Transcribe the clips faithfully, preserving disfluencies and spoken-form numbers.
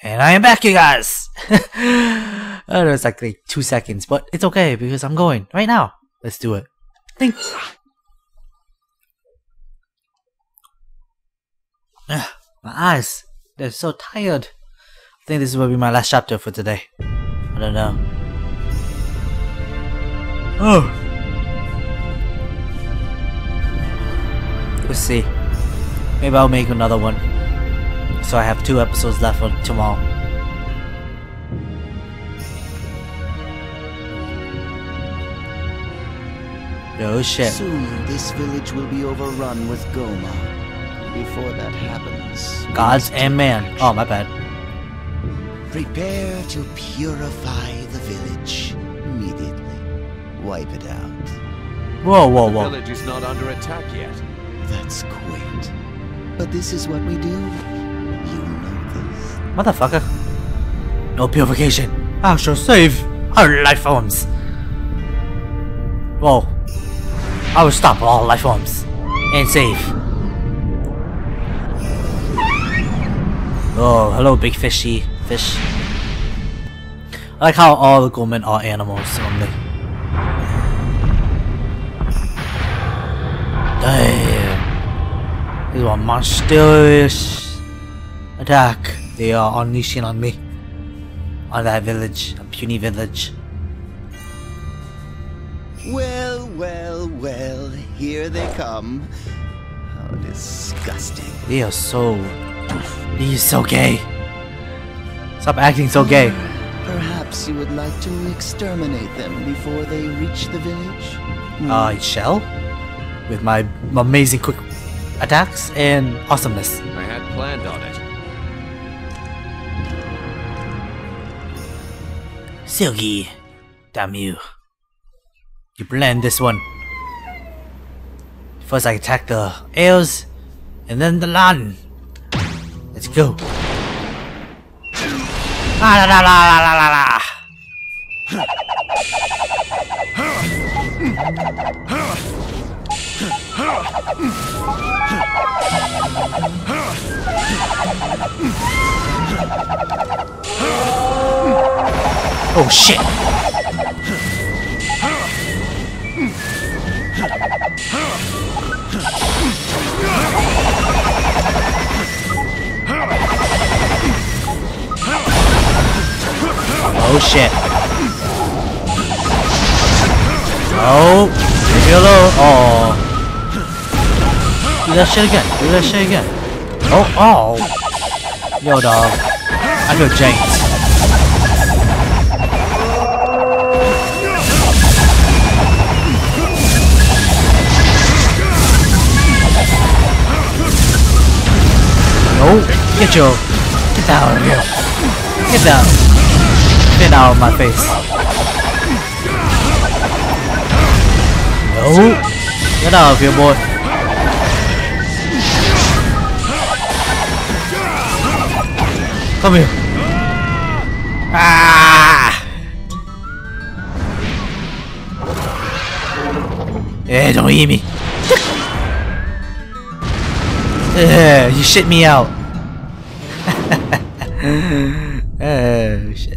And I am back, you guys! I know it's like, like two seconds, but it's okay because I'm going right now. Let's do it. Think. Ugh, my eyes, they're so tired. I think this will be my last chapter for today. I don't know. Oh. Let's see. Maybe I'll make another one. So I have two episodes left for tomorrow. Oh shit. Soon this village will be overrun with Goma. Before that happens, Gods and man. Oh, my bad. Prepare to purify the village immediately. Wipe it out. Whoa, whoa, The whoa. village is not under attack yet. That's quaint. But this is what we do. You know this. Motherfucker. No purification. I shall save our life forms. Whoa. I will stop all life forms. And save. Oh, hello big fishy fish. I like how all the Golemen are animals only. Damn. This is a monstrous attack they are unleashing on me. On that village, a puny village. Well, well, well. Here they come. How disgusting. They are so... He is so gay. Stop acting so gay. Perhaps you would like to exterminate them before they reach the village? Hmm. I shall. With my amazing quick attacks and awesomeness. I had planned on it. Silgy. Damn you. You blend this one. First I attack the airs, and then the land. Let's go. La la la la la la la. Oh shit. Oh shit. Oh, leave me alone. Oh. Do that shit again. Do that shit again. Oh, oh. Yo, dog. I feel janked. No, get your, get down here. Get down. Get out of my face. No, get out of here, boy. Come here. Ah! Eh, don't eat me. Uh, you shit me out. Oh shit.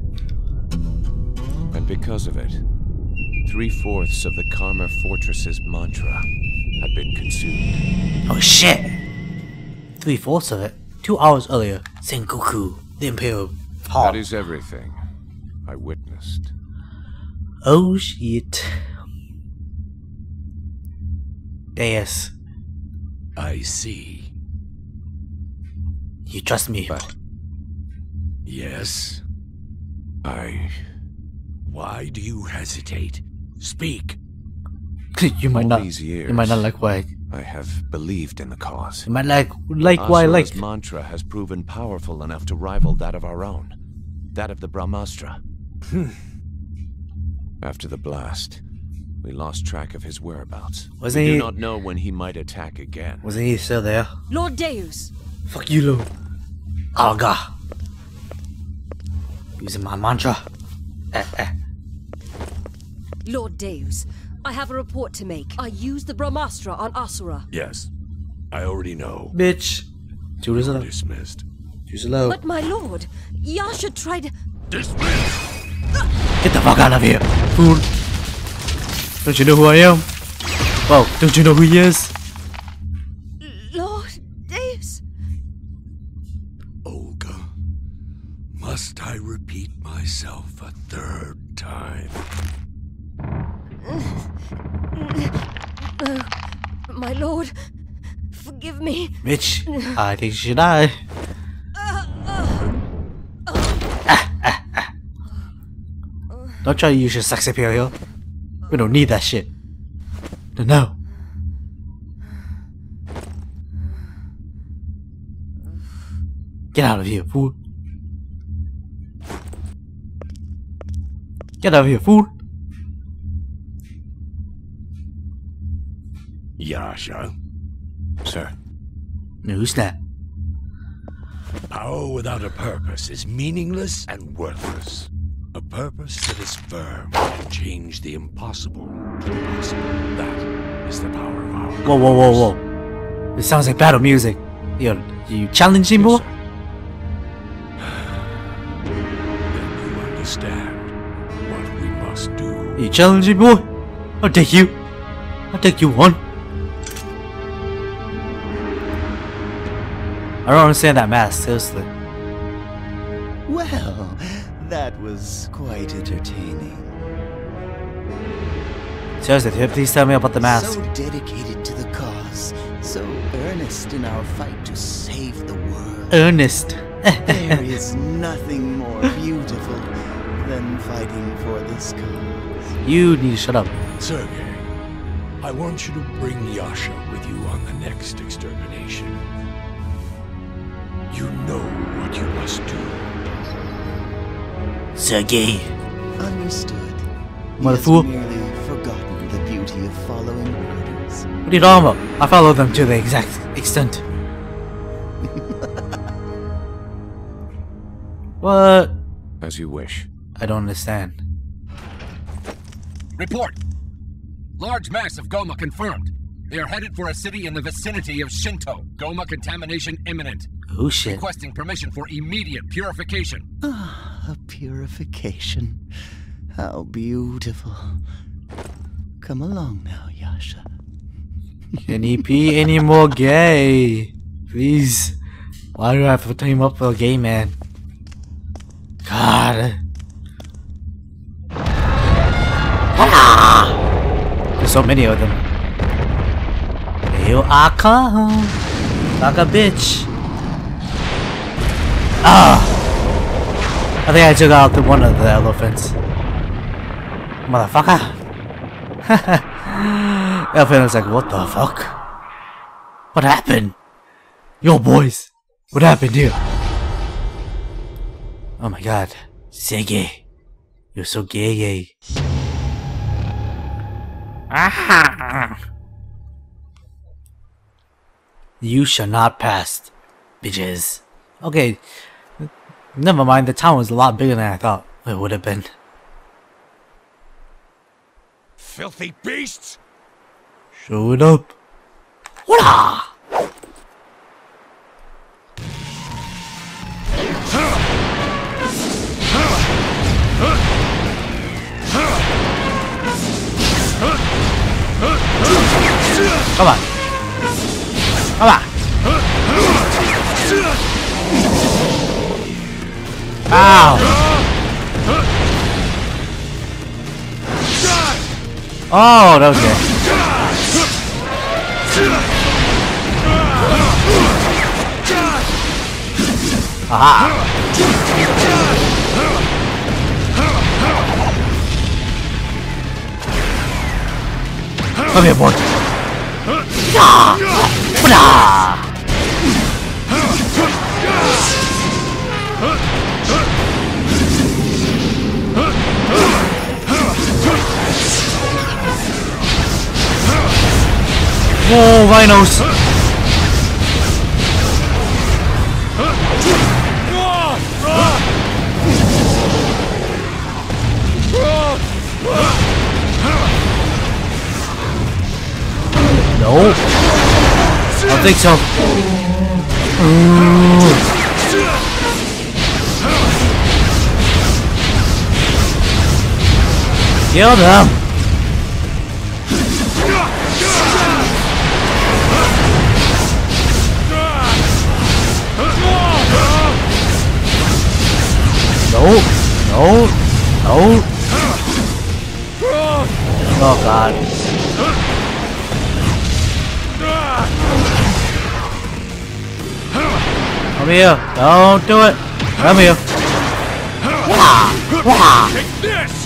And because of it, three-fourths of the Karma Fortress's mantra had been consumed. Oh shit. Three-fourths of it. Two hours earlier, Sengoku, the Imperial Hall. That is everything I witnessed. Oh shit. Yes. I see. You trust me. But Yes. I... Why do you hesitate? Speak. you might all not. these years, You might not like why. I have believed in the cause. You might like like why I like. Asura's mantra has proven powerful enough to rival that of our own. That of the Brahmastra. After the blast, we lost track of his whereabouts. Wasn't we he? do not know when he might attack again. Wasn't he still there? Lord Deus. Fuck you, Lou. Alga. Using my mantra. Eh, eh. Lord Deus, I have a report to make. I used the Brahmastra on Asura. Yes. I already know. Bitch. Two You're results. dismissed. Too slow. But my lord, Yasha tried. Dismiss! Get the fuck out of here, fool! Don't you know who I am? Oh, don't you know who he is? Lord Deus. Olga, must I repeat myself a third time? No, my lord, forgive me. Bitch, I think she should die. Don't try to use your sex appeal here. We don't need that shit. No, no. Get out of here, fool. Get out of here, fool. Yasha, Sir, Who's that? power without a purpose is meaningless and worthless. A purpose that is firm can change the impossible to possible. That is the power of our Whoa, whoa, whoa, whoa. It sounds like battle music. Yo, you challenging Yes, more? sir. Then you understand what we must do. You challenging boy? I'll take you. I'll take you on. I don't understand that mask, seriously. Well, that was quite entertaining. Seriously, please tell me about the mask. So dedicated to the cause, so earnest in our fight to save the world. Ernest. There is nothing more beautiful than fighting for this cause. You need to shut up. Sergei, I want you to bring Yasha with you on the next extermination. You know what you must do. Sergey. Understood. He Mother has fool. merely forgotten the beauty of following orders. What are you talking about? I follow them to the exact extent. What? as you wish. I don't understand. Report! Large mass of Goma confirmed. They are headed for a city in the vicinity of Shinto. Goma contamination imminent. Oh shit. Requesting permission for immediate purification. Ah, a purification. How beautiful. Come along now, Yasha. Can he be any more gay? Please. Why do I have to team up with a gay man? God. Ah! There's so many of them. Here I come. Like a bitch. Ah! I think I took out the one of the elephants. Motherfucker. Elephant was like, what the fuck? What happened? Yo, boys. What happened here? Oh my god. Sergey. You're so gay gay. Ah! You shall not pass, bitches. Okay. Never mind, the town was a lot bigger than I thought it would have been. Filthy beasts! Show it up. Hola! Come on. Come on. Ow. Oh, that was good. Aha. Come here, boy. Yeah. Blah. Whoa, rhinos! No, I don't think so. Ooh. Kill them! No! No! No! Oh god. Come here! Don't do it! Come here! Take this!